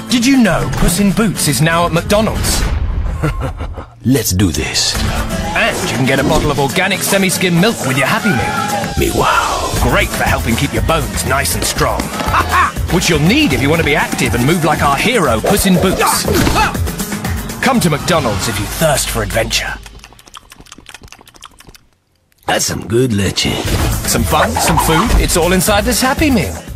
Did you know Puss in Boots is now at McDonald's? Let's do this. And you can get a bottle of organic semi-skim milk with your Happy Meal. Me wow. Great for helping keep your bones nice and strong. Which you'll need if you want to be active and move like our hero, Puss in Boots. Come to McDonald's if you thirst for adventure. That's some good leche. Some fun, some food, it's all inside this Happy Meal.